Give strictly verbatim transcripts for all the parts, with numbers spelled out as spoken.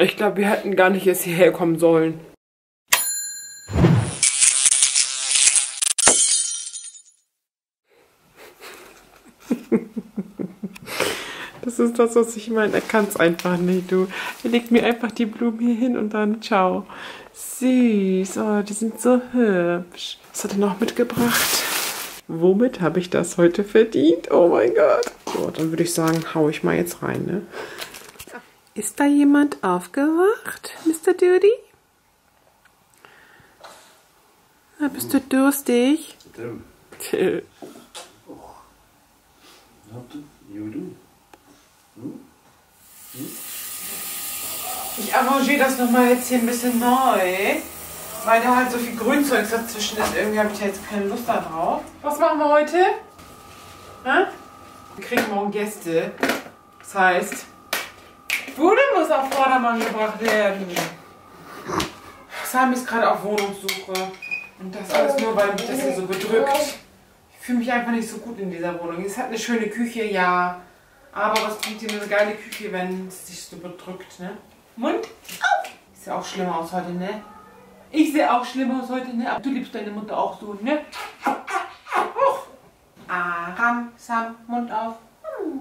Ich glaube, wir hätten gar nicht erst hierher kommen sollen. Das ist das, was ich meine. Er kann es einfach nicht, du. Er legt mir einfach die Blumen hier hin und dann ciao. Süß. Oh, die sind so hübsch. Was hat er noch mitgebracht? Womit habe ich das heute verdient? Oh mein Gott. So, dann würde ich sagen, hau ich mal jetzt rein, ne? Ist da jemand aufgewacht, Mister Duty? Na, bist du durstig? Till. Ich arrangiere das nochmal jetzt hier ein bisschen neu, weil da halt so viel Grünzeug dazwischen ist. Irgendwie habe ich da jetzt keine Lust darauf. Was machen wir heute? Hä? Wir kriegen morgen Gäste. Das heißt, Bude muss auf Vordermann gebracht werden. Sam ist gerade auf Wohnungssuche. Und das alles nur, weil mich das hier so bedrückt. Ich fühle mich einfach nicht so gut in dieser Wohnung. Es hat eine schöne Küche, ja. Aber was bringt dir eine geile Küche, wenn es dich so bedrückt, ne? Mund? Oh. Ich sehe auch schlimmer aus heute, ne? Ich sehe auch schlimmer aus heute, ne? Aber du liebst deine Mutter auch so, ne? Aram, Sam, Mund auf. Hm.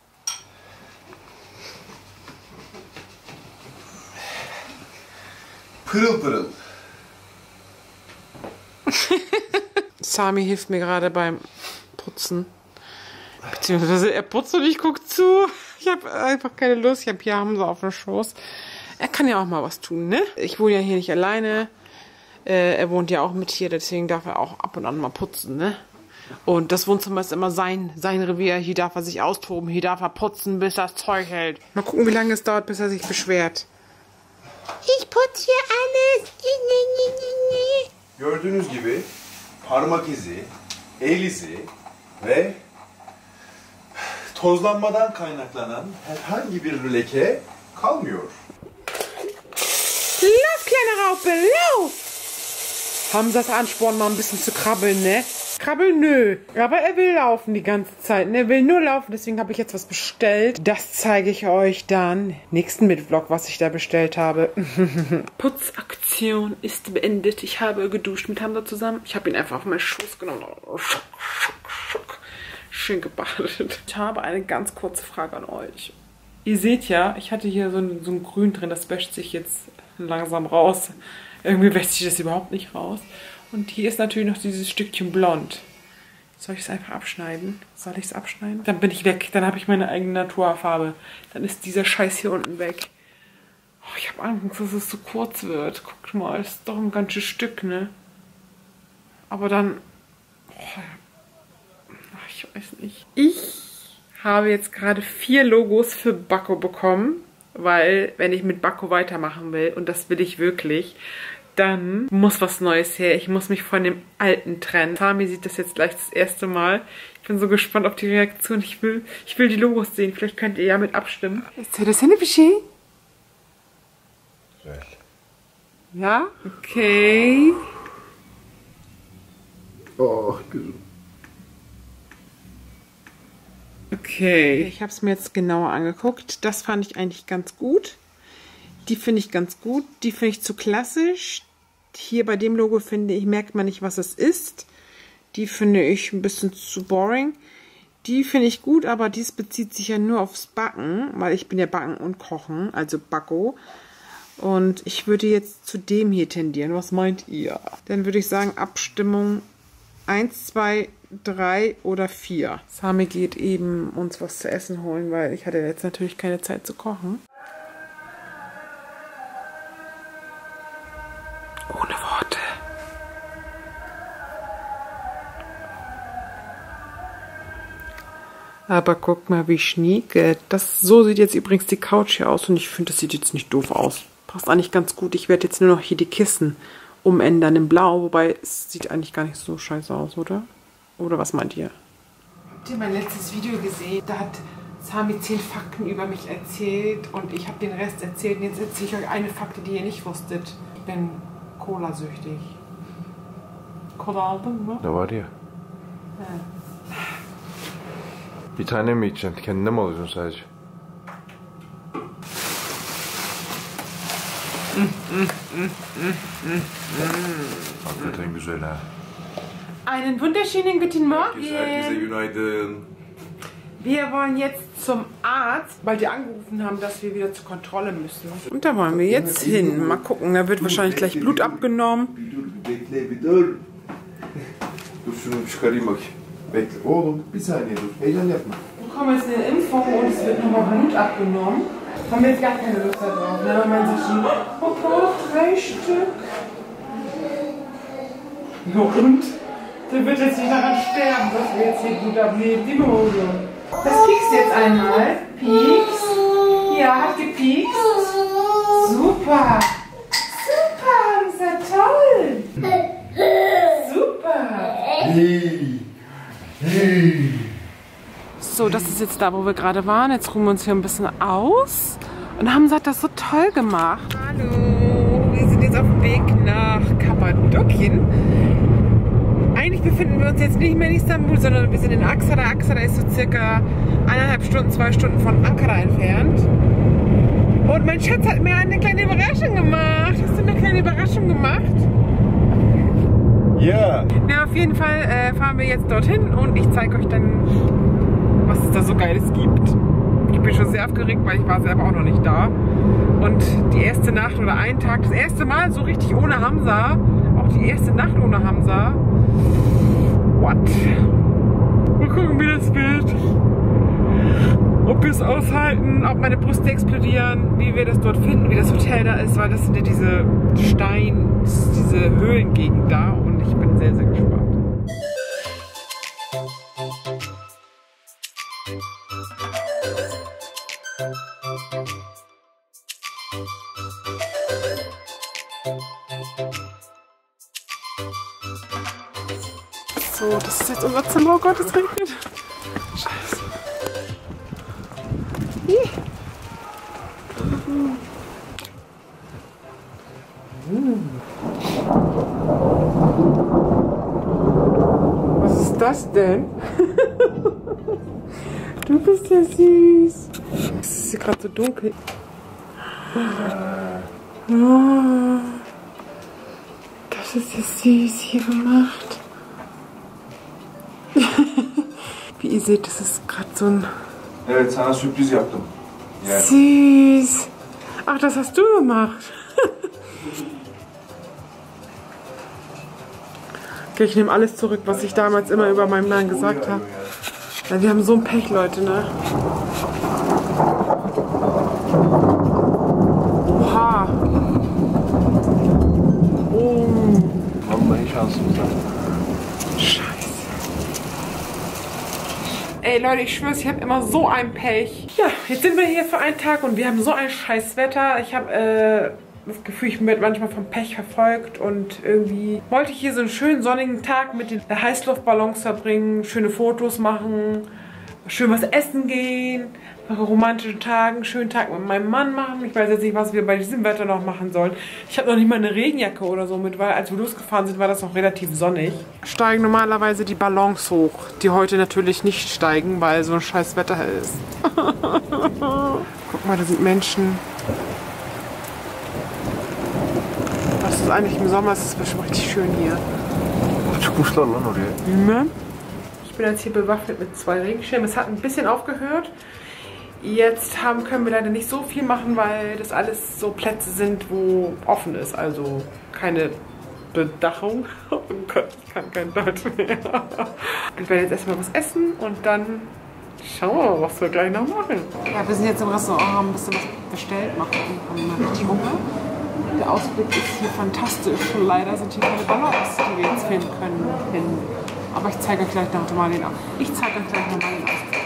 Pırıl pırıl. Sami hilft mir gerade beim Putzen. Beziehungsweise er putzt und ich gucke zu. Ich habe einfach keine Lust. Ich habe hier Hamza auf dem Schoß. Er kann ja auch mal was tun, ne? Ich wohne ja hier nicht alleine. Äh, er wohnt ja auch mit hier, deswegen darf er auch ab und an mal putzen, ne? Und das Wohnzimmer ist immer sein, sein Revier. Hier darf er sich austoben. Hier darf er putzen, bis das Zeug hält. Mal gucken, wie lange es dauert, bis er sich beschwert. Ich putze hier alles. Gördüğünüz gibi parmak izi, el izi ve tozlanmadan kaynaklanan herhangi bir leke kalmıyor. Lauf, kleine Raupe, lauf! Hamzas Ansporn, mal ein bisschen zu krabbeln, ne? Krabbeln, nö. Aber er will laufen die ganze Zeit, ne? Er will nur laufen, deswegen habe ich jetzt was bestellt. Das zeige ich euch dann nächsten Mitvlog, was ich da bestellt habe. Putzaktion ist beendet. Ich habe geduscht mit Hamza zusammen. Ich habe ihn einfach auf meinen Schoß genommen. Schock, schock, schock. Schön gebadet. Ich habe eine ganz kurze Frage an euch. Ihr seht ja, ich hatte hier so ein, so ein Grün drin, das wäscht sich jetzt langsam raus. Irgendwie wäscht sich das überhaupt nicht raus. Und hier ist natürlich noch dieses Stückchen blond. Soll ich es einfach abschneiden? Soll ich es abschneiden? Dann bin ich weg. Dann habe ich meine eigene Naturfarbe. Dann ist dieser Scheiß hier unten weg. Oh, ich habe Angst, dass es so kurz wird. Guckt mal, das ist doch ein ganzes Stück, ne? Aber dann... Oh, ich weiß nicht. Ich habe jetzt gerade vier Logos für Bacco bekommen. Weil, wenn ich mit Bacco weitermachen will, und das will ich wirklich... Dann muss was Neues her. Ich muss mich von dem Alten trennen. Sami sieht das jetzt gleich das erste Mal. Ich bin so gespannt auf die Reaktion. Ich will, ich will die Logos sehen. Vielleicht könnt ihr ja mit abstimmen. Ist das eine Bischi? Ja? Okay. Oh, gut. Okay. Ich habe es mir jetzt genauer angeguckt. Das fand ich eigentlich ganz gut. Die finde ich ganz gut. Die finde ich zu klassisch. Hier bei dem Logo, finde ich, merkt man nicht, was es ist. Die finde ich ein bisschen zu boring. Die finde ich gut, aber dies bezieht sich ja nur aufs Backen, weil ich bin ja Backen und Kochen, also Bacco. Und ich würde jetzt zu dem hier tendieren. Was meint ihr? Dann würde ich sagen, Abstimmung eins, zwei, drei oder vier. Sami geht eben uns was zu essen holen, weil ich hatte jetzt natürlich keine Zeit zu kochen. Ohne Worte. Aber guck mal, wie schnieke. Das, so sieht jetzt übrigens die Couch hier aus und ich finde, das sieht jetzt nicht doof aus. Passt eigentlich ganz gut. Ich werde jetzt nur noch hier die Kissen umändern in Blau, wobei es sieht eigentlich gar nicht so scheiße aus, oder? Oder was meint ihr? Habt ihr mein letztes Video gesehen? Da hat Sami zehn Fakten über mich erzählt und ich habe den Rest erzählt. Und jetzt erzähle ich euch eine Fakte, die ihr nicht wusstet. Ich bin Cola-süchtig. Cola aldın mı? Ne var ya? He. Bir tane mi içeceksin? Kendine mi alacaksın sadece? Hakikaten güzel ha. Einen wunderschönen guten Morgen. Herkese günaydın. Wir wollen jetzt zum Arzt, weil die angerufen haben, dass wir wieder zur Kontrolle müssen. Und da wollen wir jetzt hin. Mal gucken, da wird wahrscheinlich gleich Blut abgenommen. Bir dur, bir bekle, bir dur. Dur şunu bir çıkarayım bakayım. Bekle. Oğlum bir saniye dur. Heyecan yapma. Wir kommen jetzt in eine Impfung und es wird nochmal Blut abgenommen. Haben wir jetzt gar keine Lust darauf. Ne? Man sagt schon, oh Gott, drei Stück. Ja, und? Der wird jetzt nicht daran sterben, dass wir jetzt hier Blut abnehmen. Die Mose. Das piekst jetzt einmal. Pieks. Ja, hat gepiekst. Super. Super, das ist ja toll. Super. Hey. Hey. So, das ist jetzt da, wo wir gerade waren. Jetzt ruhen wir uns hier ein bisschen aus. Und Hamza hat das so toll gemacht. Hallo, wir sind jetzt auf dem Weg nach Kappadokien. Eigentlich befinden wir uns jetzt nicht mehr in Istanbul, sondern wir sind in Aksaray'a. Aksaray'a ist so circa eineinhalb Stunden, zwei Stunden von Ankara entfernt. Und mein Schatz hat mir eine kleine Überraschung gemacht. Hast du mir eine kleine Überraschung gemacht? Ja. Na, auf jeden Fall äh, fahren wir jetzt dorthin und ich zeige euch dann, was es da so Geiles gibt. Ich bin schon sehr aufgeregt, weil ich war selber auch noch nicht da. Und die erste Nacht oder einen Tag, das erste Mal so richtig ohne Hamza, auch die erste Nacht ohne Hamza. What? Mal gucken, wie das wird. Ob wir es aushalten, ob meine Brüste explodieren, wie wir das dort finden, wie das Hotel da ist, weil das sind ja diese Stein, diese Höhlengegend da und ich bin sehr, sehr gespannt. So, das ist jetzt unser Zimmer. Oh Gott, es regnet. Scheiße. Ih. Was ist das denn? Du bist ja süß. Es ist hier gerade so dunkel. Oh, das ist ja süß hier gemacht. Wie ihr seht, das ist gerade so ein... Evet, sana sürpriz yaptım. Yani. Süß. Ach, das hast du gemacht. Okay, ich nehme alles zurück, was ich damals immer über meinen Mann gesagt habe. Ja, wir haben so ein Pech, Leute, ne? Oha. Oh. Vallahi şansımız var. Scheiße. Ey Leute, ich schwör's, ich habe immer so ein Pech. Ja, jetzt sind wir hier für einen Tag und wir haben so ein scheiß Wetter. Ich habe äh, das Gefühl, ich werde manchmal vom Pech verfolgt und irgendwie wollte ich hier so einen schönen sonnigen Tag mit den Heißluftballons verbringen, schöne Fotos machen, schön was essen gehen, nach romantischen Tagen, schönen Tag mit meinem Mann machen. Ich weiß jetzt nicht, was wir bei diesem Wetter noch machen sollen. Ich habe noch nicht mal eine Regenjacke oder so mit, weil als wir losgefahren sind, war das noch relativ sonnig. Steigen normalerweise die Ballons hoch, die heute natürlich nicht steigen, weil so ein scheiß Wetter ist. Guck mal, da sind Menschen. Das ist eigentlich im Sommer, ist es bestimmt richtig schön hier. Çıkmışlar lan oraya. Ne? Ich bin jetzt hier bewaffnet mit zwei Regenschirmen. Es hat ein bisschen aufgehört. Jetzt haben, können wir leider nicht so viel machen, weil das alles so Plätze sind, wo offen ist. Also keine Bedachung. Oh Gott, ich kann kein Deutsch mehr. Ich werde jetzt erstmal was essen und dann schauen wir mal, was wir gleich noch machen. Ja, wir sind jetzt im Restaurant, haben ein bisschen was bestellt. Mal gucken, haben wir richtig Hunger. Der Ausblick ist hier fantastisch. Leider sind hier keine Ballons, die wir jetzt filmen können. Aber ich zeige euch gleich noch mal den Ausblick. Ich zeige euch gleich noch mal den Ausblick.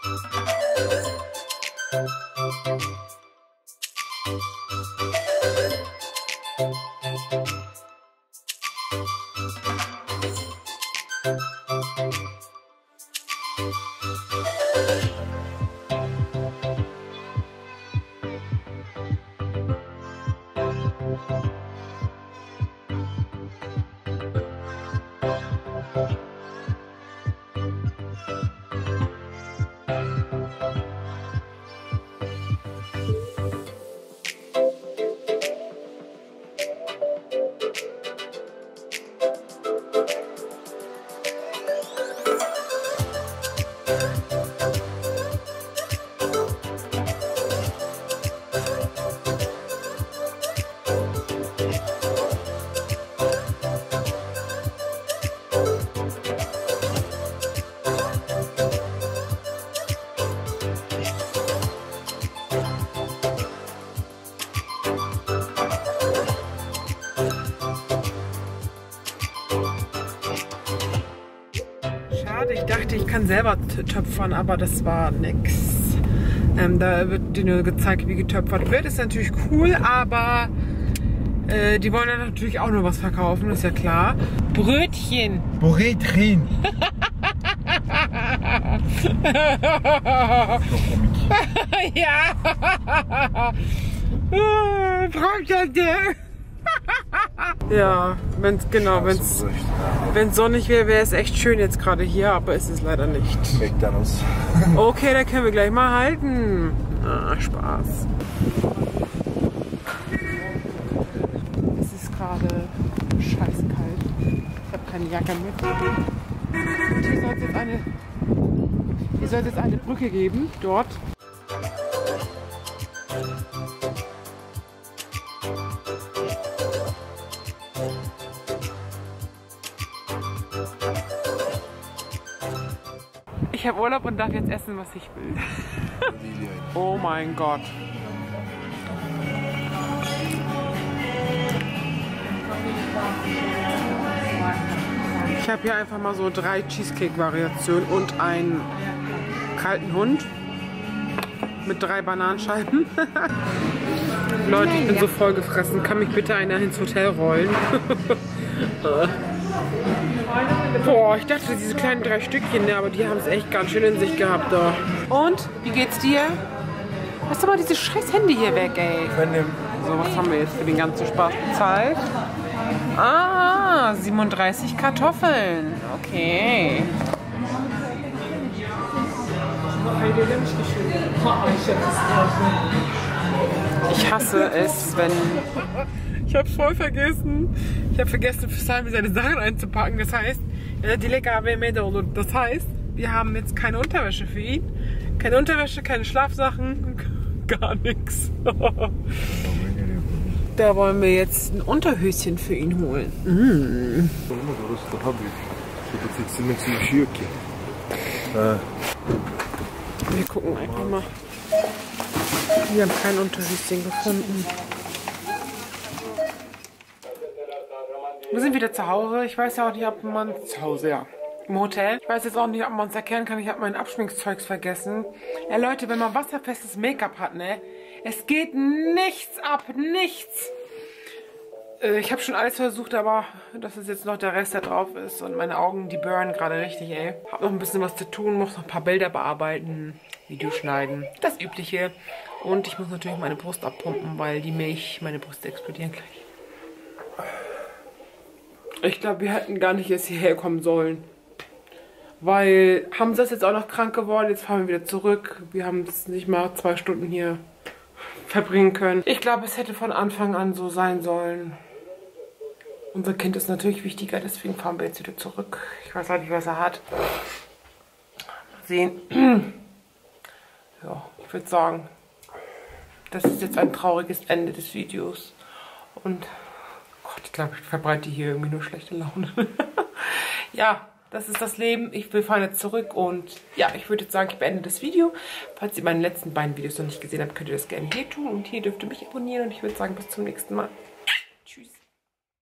Ich dachte, ich kann selber töpfern, aber das war nix. Ähm, da wird dir nur gezeigt, wie getöpfert wird. Ist natürlich cool, aber äh, die wollen dann natürlich auch nur was verkaufen, ist ja klar. Brötchen. Brötchen. Ja. Brötchen. Ja, wenn's genau, wenn's wenn's sonnig wäre, wäre es echt schön jetzt gerade hier, aber es ist leider nicht. McDonald's. Okay, da können wir gleich mal halten. Ah, Spaß. Es ist gerade scheiße kalt. Ich habe keine Jacke mit. Und hier soll es jetzt eine, hier soll es jetzt eine Brücke geben, dort. Ich habe Urlaub und darf jetzt essen, was ich will. Oh mein Gott. Ich habe hier einfach mal so drei Cheesecake-Variationen und einen kalten Hund mit drei Bananenscheiben. Leute, ich bin so voll gefressen. Kann mich bitte einer ins Hotel rollen? Boah, ich dachte, diese kleinen drei Stückchen, ne, aber die haben es echt ganz schön in sich gehabt da. Und, wie geht's dir? Lass doch mal diese scheiß Hände hier weg, ey. So, was haben wir jetzt für den ganzen Spaß bezahlt? Ah, siebenunddreißig Kartoffeln. Okay. Ich hasse es, wenn... Ich habe voll vergessen. Ich habe vergessen, für Sami seine Sachen einzupacken. Das heißt, die lecker Das heißt, wir haben jetzt keine Unterwäsche für ihn. Keine Unterwäsche, keine Schlafsachen, gar nichts. Da wollen wir jetzt ein Unterhöschen für ihn holen. Mm. Wir gucken einfach mal. Wir haben kein Unterhöschen gefunden. Wir sind wieder zu Hause. Ich weiß ja auch nicht, ob man... Zu Hause, ja. Im Hotel. Ich weiß jetzt auch nicht, ob man es erkennen kann. Ich habe mein Abschminkzeugs vergessen. Ja, Leute, wenn man wasserfestes Make-up hat, ne? Es geht nichts ab. Nichts. Äh, ich habe schon alles versucht, aber das ist jetzt noch der Rest, der drauf ist. Und meine Augen, die burnen gerade richtig, ey. Hab noch ein bisschen was zu tun. Muss noch ein paar Bilder bearbeiten. Video schneiden. Das Übliche. Und ich muss natürlich meine Brust abpumpen, weil die Milch, meine Brüste explodieren gleich. Ich glaube, wir hätten gar nicht erst hierher kommen sollen. Weil Hamza ist jetzt auch noch krank geworden. Jetzt fahren wir wieder zurück. Wir haben es nicht mal zwei Stunden hier verbringen können. Ich glaube, es hätte von Anfang an so sein sollen. Unser Kind ist natürlich wichtiger, deswegen fahren wir jetzt wieder zurück. Ich weiß halt nicht, was er hat. Mal sehen. Ja, ich würde sagen, das ist jetzt ein trauriges Ende des Videos. Und Gott, ich glaube, ich verbreite hier irgendwie nur schlechte Laune. Ja, das ist das Leben. Ich will fahren jetzt zurück und ja, ich würde jetzt sagen, ich beende das Video. Falls ihr meine letzten beiden Videos noch nicht gesehen habt, könnt ihr das gerne hier tun und hier dürft ihr mich abonnieren und ich würde sagen, bis zum nächsten Mal.